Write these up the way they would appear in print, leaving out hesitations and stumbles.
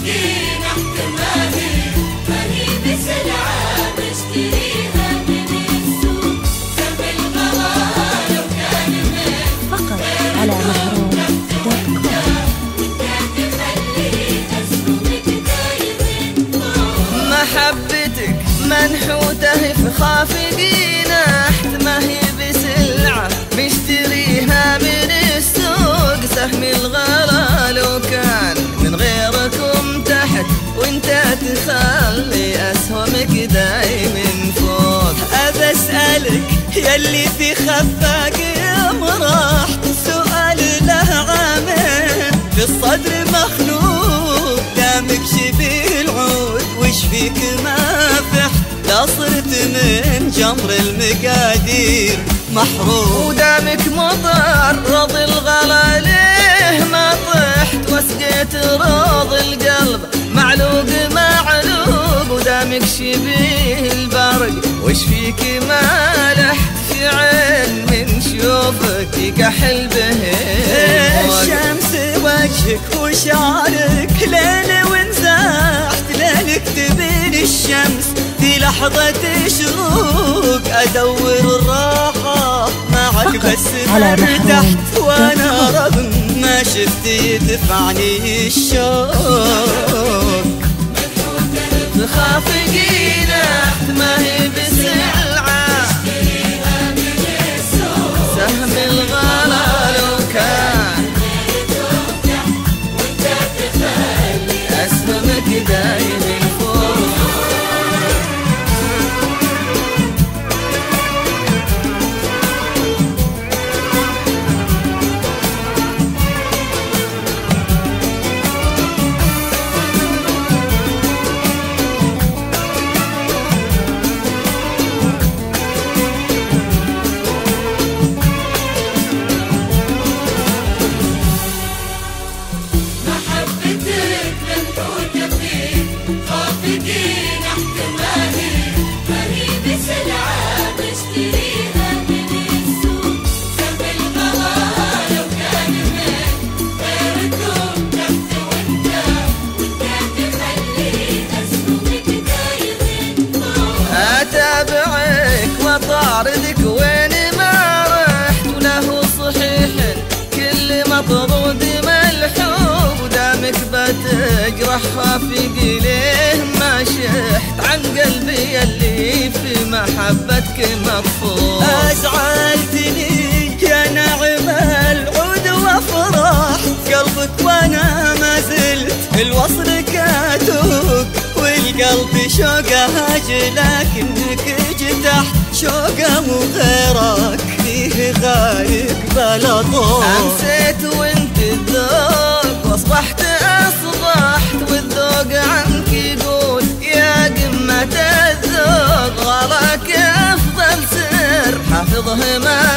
خافقين احتمالي ما هي بسلعة بشتريها من السوق سهم الغلا لو كان من فقط على محروم.com. محبتك منحوته في خافقين احت ما هي بسلعة بشتريها من السوق سهم الغلا لو كان من غيركم تحت وانت تخلي اسهمك دايم فوق. ابى اسالك يلي في خفاك يوم راحت سؤال له عامين في الصدر مخنوق دامك شبيه العود وش فيك ما فحت لا صرت من جمر المقادير محروم ودامك مطر رضي الغلا ليه ما طحت وسقيت راضي القلب معلوق معلوق ودامك شبيه البرق وش فيك ما لحت في عين من شوفك يكحل به الشمس وجهك وشعرك ليل وانزاحت ليلك تبين الشمس في لحظة شروق أدور الراحة معك بس ارتحت وأنا رغم ما شفت يدفعني الشوق. خافقين ما هي بسلعة سهم الغلا لو كان أسهمك دايم فوق. أتابعك وطاردك وين ما رحت وله صحيح كل مطرود ملحوب ودامك بتجرح خافقي ليه ما شحت عن قلبي اللي في محبتك مطفوح. أزعلتني يا نعم العود وافراح قلبك وانا ما زلت الوصل كاتوب والقلب شوقه لكنك جتحت شوقه وغيرك فيه غايق بلا طول. أمسيت وانت الذوق واصبحت والذوق عنك يقول يا قمة الذوق غلاك أفضل سر حافظه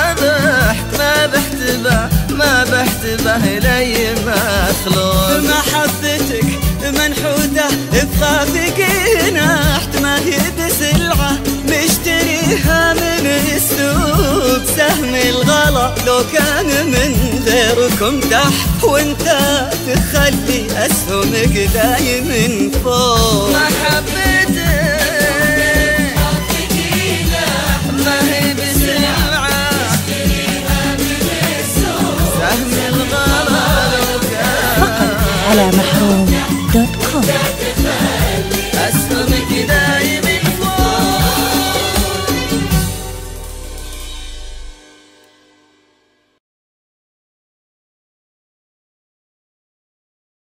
ما بحت به لي مخلوق. محبتك منحوته بخافقين احت ما هي بسلعة مشتريها من السوق سهم الغلا لو كان من غيركم تحت وانت تخلي اسهمك دايم فوق. محبتك ما هي بسلعة سهم الغلا لو كان فقط على محروم.